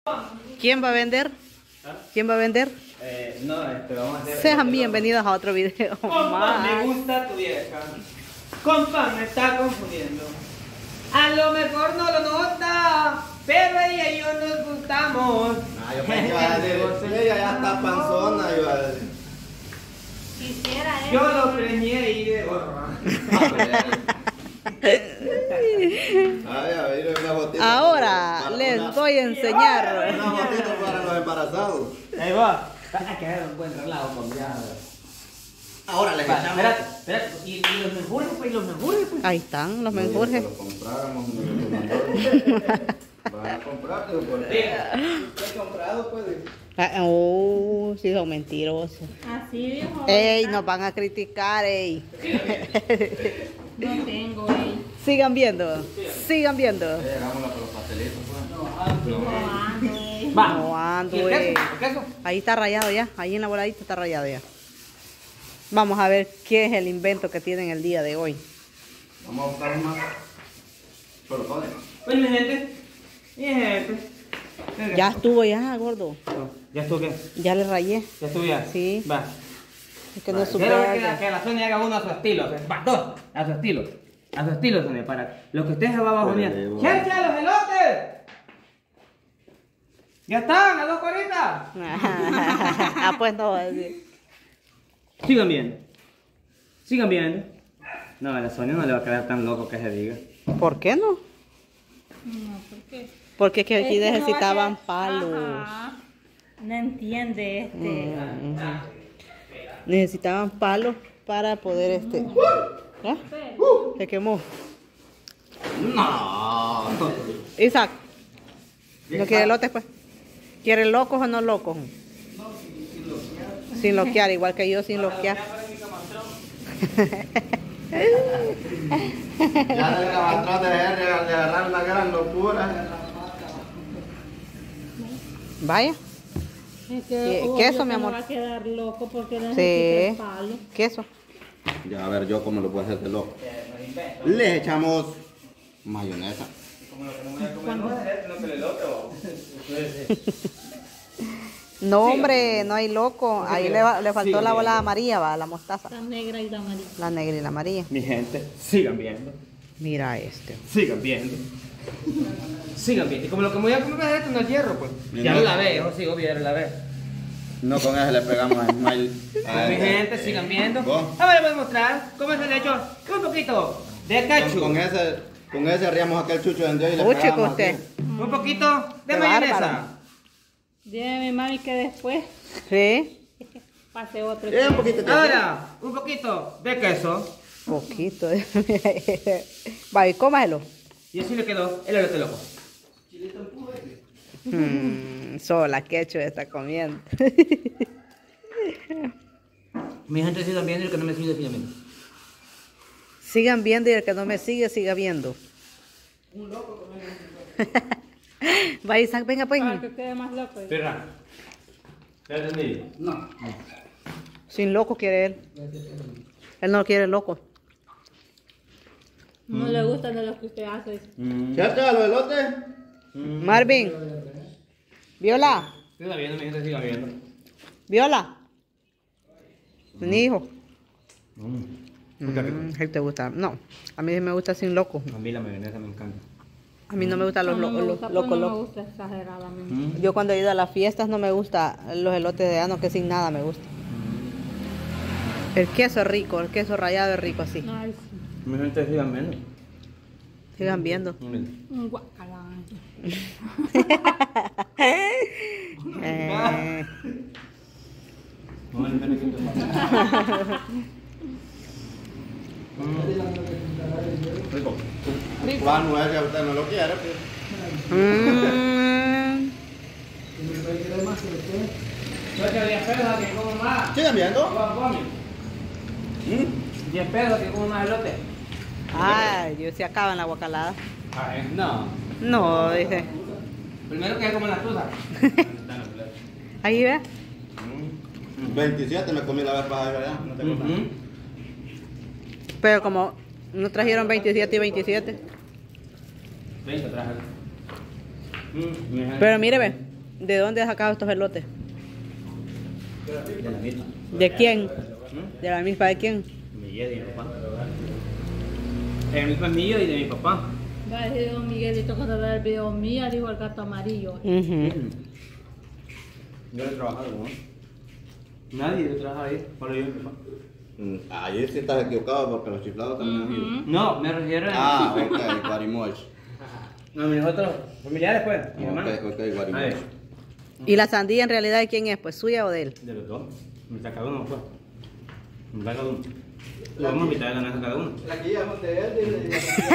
¿Quién va a vender? ¿Quién va a vender? No, vamos a hacer... Sean bienvenidos a otro video Compa, más. me gusta tu vieja. Compa, me está confundiendo. A lo mejor no lo nota, pero ella y yo nos gustamos. Ah, yo pensé que iba a decir, ella ya está panzona, iba a decir. Quisiera eso. Yo lo preñé y de gorra. Ay, a ver, una botita. Ahora les voy a enseñar. Una botita para los embarazados. Ahí va. Hay que dar un buen relajo con ya. Ahora les echamos. Espérate, espérate. ¿Y los menjures, pues? ¿Y los menjures, pues? Ahí están los Oye, menjurjes. que lo compráramos, van a comprarte, ¿por qué? ¿Qué he comprado, pues? Sí, son mentirosos. Así dijo. Ey, nos van a criticar, ey. No tengo, ey. Sigan viendo, sigan viendo. Hagámosla por los pastelitos, pues. No ando, ey. Va. No ando, ¿Y el ey. queso? ¿El queso? Ahí está rayado ya, ahí en la voladita está rayado ya. Vamos a ver qué es el invento que tienen el día de hoy. Vamos a buscar más. Pero ponen. Pues mi gente. Mi gente. Ya estuvo ya, gordo. ¿Ya estuvo qué? Ya le rayé. ¿Ya estuvo ya? Sí. Va. Es que no supe. Quiero ver que la Sonia haga uno a su estilo. Va, dos. A su estilo. A su estilo, Sonia. Para los que ustedes abajo mían. ¡Gente, los elotes! ¡Ya están! ¡A 2 horitas! Ah, pues no. Sí. Sigan viendo. Sigan viendo. No, a la Sonia no le va a quedar tan loco que se diga. ¿Por qué no? No, ¿por qué? Porque que aquí Es que no va a necesitaban quedar- palos. Ajá. No entiende este. Necesitaban palos para poder ¿Ya? Se quemó. No. Isaac. ¿No quiere elotes, pues? ¿Quiere locos o no locos? Sin loquear, igual que yo sin loquear. Ya del cabastrón de agarrar una gran locura. Vaya, Es ¿Qué- que obvio queso, que mi no amor? va a quedar loco porque necesita sí. el palo. Queso. Ya, a ver, yo cómo lo puedo hacer de loco. Le echamos mayonesa. No, hombre, no hay loco. Ahí le faltó la bola amarilla, va, la mostaza. La negra y la amarilla. La negra y la amarilla. Mi gente, sigan viendo. Mira este. Sigan viendo. Sigan viendo. Y como lo que me voy a comer esto no es hierro, pues. Mi Ya no. lo lavé, yo sí, obvio, ya lo lavé. No con eso le pegamos a Ismael. Mi gente, sigan viendo. ¿Vos? Ahora les voy a mostrar cómo se le echó un poquito de ketchup. Con ese haríamos aquel chucho de Dios y le Uy, pegamos chico, así. usted. Un poquito de Qué mayonesa. bárbaro. Dile a mi mami que después Sí, pase otro. Un poquito de Ahora, un poquito de queso. poquito. Va, y cómaselo. Y así le quedó el elote loco. Sola ketchup está comiendo. Mi gente, sigan viendo y el que no me sigue, sigan viendo. Sigan viendo y el que no me sigue, siga viendo. Va, Isaac, venga pues. Para que quede más loco. Perra. ¿Ya entendí? No. Sin loco quiere él. Él no quiere loco. No le gustan de los que usted hace. ¿Ya está los elotes? Marvin. Viola. Sigan viendo, mi gente, sigan viendo. Viola. Mi hijo. Qué rico. ¿Qué te gusta? No, a mí sí me gusta sin loco. A mí la mayonesa me encanta. A mí no me gustan los No me locos. gusta, pues Locos, no me locos. gusta exageradamente. Yo cuando he ido a las fiestas no me gusta los elotes de ano, que sin nada me gusta. El queso es rico, el queso rallado es rico así. Ay, sí. Mi gente, sigan viendo. Sigan viendo. Un guacala. Rico. ¿Cuál mujer que usted no lo quiere? Pues? Yo te 10 pesos a que como más. ¿Siguen viendo? 10 pesos que como más elote. Ay, Dios, se acaba en la guacalada. No. No, dice. Primero que como las tuzas. Ahí ve. 27 me comí la vez pasada, ¿verdad? No te acordás. Pero como no trajeron 27 y 27. 30 traje. Pero mire, ve. ¿De dónde has sacado estos elotes? De la misma. ¿De quién? ¿De la misma de quién? Miguel y de mi papá. El mismo es mío y de mi papá. Va a decir don Miguelito cuando ve el video mío, dijo el gato amarillo. Ujú. Yo he trabajado con él. Nadie yo trabaja ahí, solo yo y mi papá. Ahí sí estás equivocado porque los chiflados también han ido. No, me refiero a... Ah, ok, Guarimoch. No, mis otros familiares pues, mi hermano. Ok, A ver, Guarimoch. ¿Y la sandía en realidad de quién es? ¿Pues suya o de él? de los dos. Me saca uno pues. Me saca uno. Lo vamos a invitar a ganar a cada uno. La que llaman de él,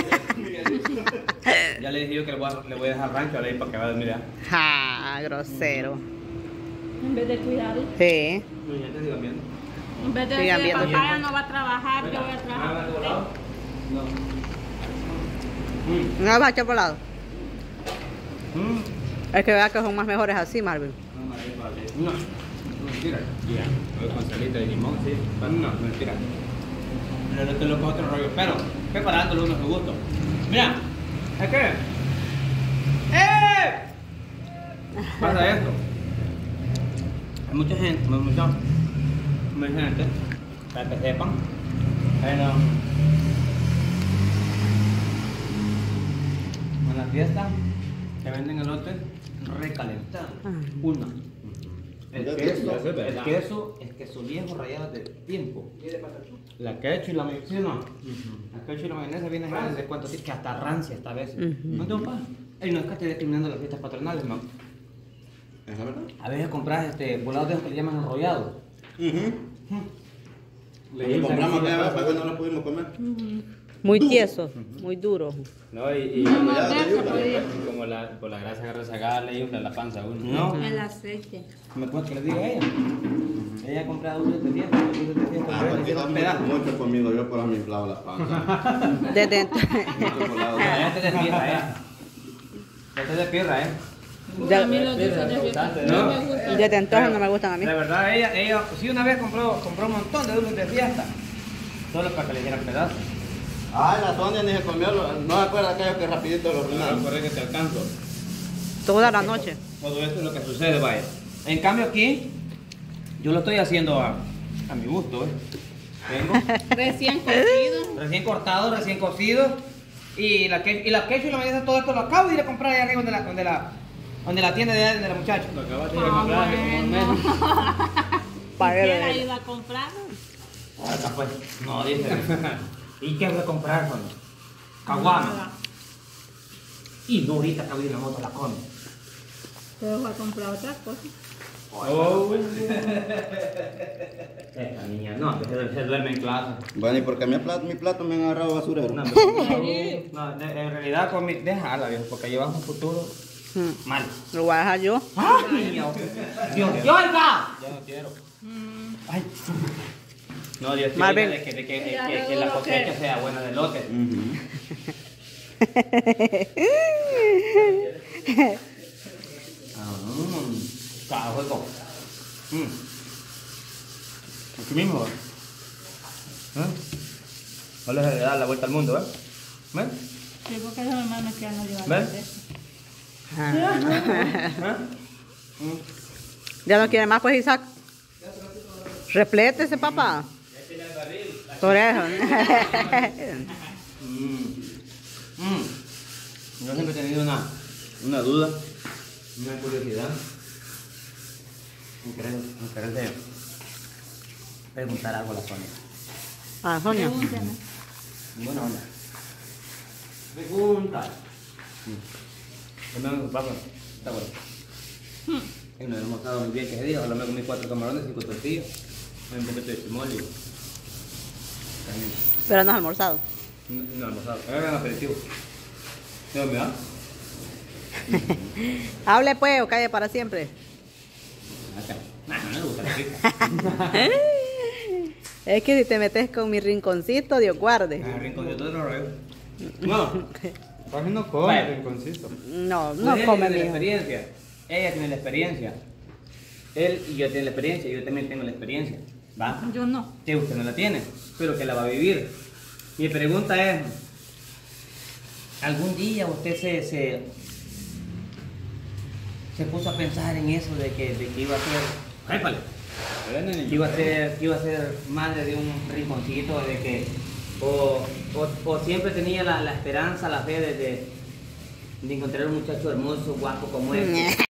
Ya le dije yo que le voy a dejar rancho a la para que vaya a dormir. Ja, grosero. En vez de cuidarlo. Sí. Mi gente sigue viendo. En vez de Sigan decir, viendo. papá ya no va a trabajar, yo voy a trabajar. No. ¿No las vas a echar por lado? Es que vea que son más mejores así, Marvin. No, mentira. Ya, con salita de limón, sí. No, mentira. Pero esto es lo que otro rollo. Pero, preparándolo uno a su gusto. Mira, es que. Pasa esto. Hay mucha gente, mucha gente, para que sepan. Bueno, en la fiesta se venden elotes recalentados. Uno. El queso es queso viejo rallado de tiempo. La ketchup y la medicina. La ketchup y la mayonesa vienen de cuánto que hasta rancia esta vez. No tengo pan. Y no es que esté discriminando las fiestas patronales, no. ¿Es la verdad? A veces compras volados de esos que le llaman enrollados. Le compramos aquella vez para que no lo pudimos comer. Muy tieso, muy duro. No, y No, Ya, de eso podía. como por la grasa rezagada le infla la panza a uno. No, El aceite. me acuerdo que le dije a ella. Ella ha comprado dulces de fiesta, dulces de fiesta, Ah, pero porque le está pedazos. mucho conmigo, yo por eso me inflaba la panza. Desde Mucho chocolate. Ya te despierra, Ya te despierra, A mí los dulces de fiesta ¿No? no me gustan. desde entonces no me gustan a mí. La verdad, ella sí una vez compró un montón de dulces de fiesta. Solo para que le dieran pedazos. Ah, la Sonia ni se comió, no me acuerdo aquello que rapidito lo No, ordenaron. por que te alcanzo. Toda la noche. Todo esto es lo que sucede, vaya. En cambio aquí, yo lo estoy haciendo a mi gusto, Tengo Recién cocido. recién cortado, recién cocido. Y la ketchup y la mayonesa, todo esto lo acabo de ir a comprar allá arriba donde la tienda de la muchacha. Lo acabas de ir a comprar hace como un mes. Pagué. ¿Quién ha ido a comprar? Ahorita pues, no, dice. ¿Y qué voy a comprar, Juan? Caguama. Nada. Y no, ahorita que voy en la moto la come. Pero fue a comprar otra cosa. Oh. Esta niña, no, se duerme en clase. Bueno, ¿y porque mi plato me han agarrado basurero? No, en realidad, déjala, viejo, porque llevas un futuro mal. Lo voy a dejar yo. ¡Ay, Dios! ¡Dios, oiga! Yo no quiero. ¡Ay! No, Dios te Marvin. oiga de que la cosecha sea buena de lote. Cada juego. Aquí mismo, No les de dar la vuelta al mundo, ¿Ven? Sí, porque esos hermanos que ya no llevan ¿Ves? ¿Ya no quiere más, pues, Isaac? Replétese, papá. Por eso. Yo siempre he tenido una duda, una curiosidad. En querer preguntar algo a la Sonia. Ah, Sonia. Pregúntame. Buena onda. Pregunta. No, papá, está bueno. Y nos hemos estado muy bien que ese día, ojalá me comí 4 camarones, 5 tortillas, un poquito de chimolio. Pero no has almorzado. No, almorzado. Era un aperitivo. ¿Te me da? Hable, pues, o calle para siempre. No me gusta la pizza. Es que si te metes con mi rinconcito, Dios guarde. El rinconcito de los rollos. No, Jorge no come Bueno. rinconcito. No, Pues no ella come, tiene la mijo. experiencia. Ella tiene la experiencia. Él y yo tienen la experiencia. Yo también tengo la experiencia. ¿Va? Yo no. Que usted no la tiene, pero que la va a vivir. Mi pregunta es, ¿algún día usted se puso a pensar en eso de que iba a ser, ¡épale! Que iba a ser madre de un rinconcito, de que o siempre tenía la esperanza, la fe de encontrar un muchacho hermoso, guapo como él.